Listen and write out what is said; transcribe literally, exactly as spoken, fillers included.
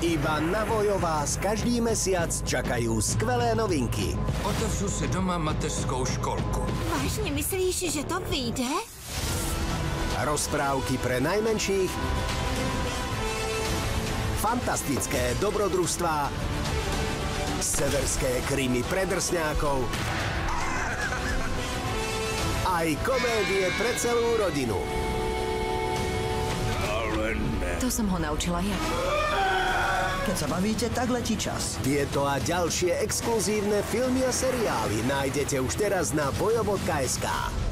Iba na Vojo vás každý mesiac čakajú skvelé novinky. Otevřu si doma mateřskou školku. Vážně myslíš, že to vyjde? Rozprávky pre najmenších, fantastické dobrodružstvá, severské krymy pre drsňákov, aj komédie pre celú rodinu. To som ho naučila ja. Keď sa bavíte, tak letí čas. Tieto a ďalšie exkluzívne filmy a seriály nájdete už teraz na vojo bodka es ká.